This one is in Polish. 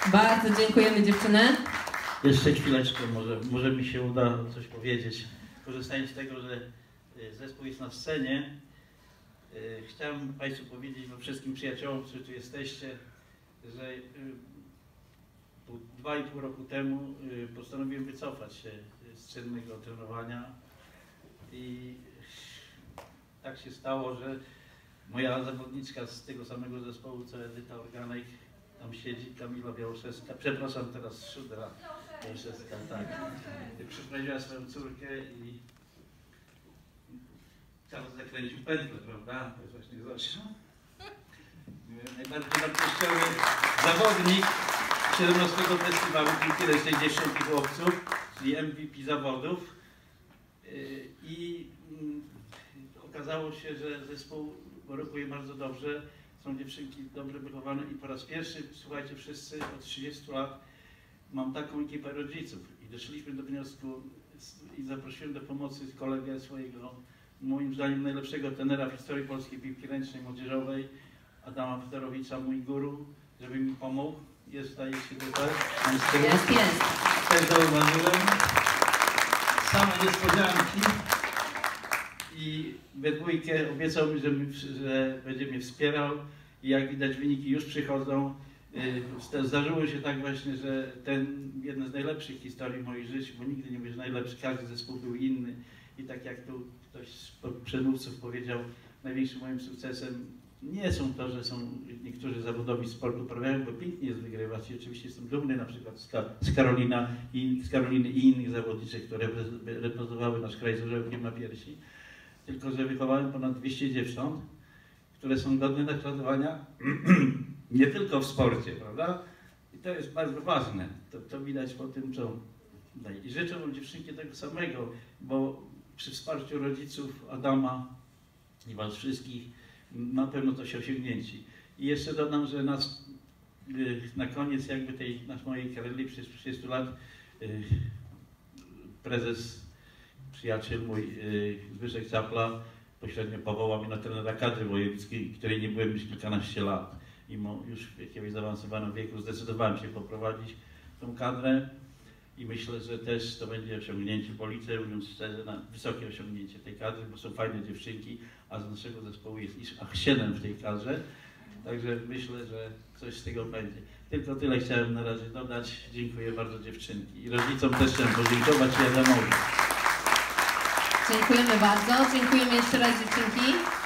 Bardzo dziękujemy dziewczyny. Jeszcze chwileczkę, może mi się uda coś powiedzieć. Korzystając z tego, że zespół jest na scenie, chciałem Państwu powiedzieć, bo wszystkim przyjaciołom, którzy tu jesteście, że 2,5 roku temu postanowiłem wycofać się z czynnego trenowania i tak się stało, że moja zawodniczka z tego samego zespołu co Edyta Organek tam siedzi, Kamila Białoszewska, przepraszam teraz Szudra Białoszewska, tak, przyprowadziła swoją córkę i Charles zakręcił pętlę, prawda? To jest właśnie Zosia. Najbardziej wartościowy zawodnik 17 festiwalu piłki ręcznej dziewcząt i chłopców, czyli MVP zawodów. I okazało się, że zespół rokuje bardzo dobrze, są dziewczynki dobrze wychowane i po raz pierwszy, słuchajcie wszyscy, od 30 lat mam taką ekipę rodziców i doszliśmy do wniosku i zaprosiłem do pomocy kolegę swojego, moim zdaniem najlepszego trenera w historii polskiej piłki ręcznej młodzieżowej, Adama Fedorowicza, mój guru, żeby mi pomógł. Jest, zdaje się, tutaj. Jest. Też zauważyłem. Same niespodzianki. I we dwójkę obiecał mi, że będzie mnie wspierał i jak widać wyniki już przychodzą. Zdarzyło się tak właśnie, że ten jeden z najlepszych historii w moim życiu, bo nigdy nie będzie najlepszy, każdy zespół był inny i tak jak tu ktoś z przedmówców powiedział, największym moim sukcesem nie są to, że są niektórzy zawodowi sport uprawiają, bo pięknie jest wygrywać i oczywiście jestem dumny na przykład z Karoliny i innych zawodniczek, które reprezentowały nasz kraj z orzełkiem na piersi, tylko że wychowałem ponad 200 dziewcząt, które są godne naśladowania nie tylko w sporcie, prawda? I to jest bardzo ważne, to widać po tym, co daje. I życzę wam dziewczynki tego samego, bo przy wsparciu rodziców Adama i was wszystkich na pewno to się osiągnięci. I jeszcze dodam, że na koniec jakby tej mojej kariery przez 30 lat prezes, przyjaciel mój Zbyszek Czapla pośrednio powołał mnie na trenera kadry wojewódzkiej, której nie byłem już kilkanaście lat. Mimo już w jakiegoś zaawansowanym wieku zdecydowałem się poprowadzić tą kadrę i myślę, że też to będzie osiągnięcie, bo liczę, mówiąc szczerze, na wysokie osiągnięcie tej kadry, bo są fajne dziewczynki, a z naszego zespołu jest aż 7 w tej kadrze, także myślę, że coś z tego będzie. Tylko tyle chciałem na razie dodać. Dziękuję bardzo dziewczynki i rodzicom też chciałem podziękować i Adamowi. Dziękujemy bardzo. Dziękujemy jeszcze raz dziewczynki.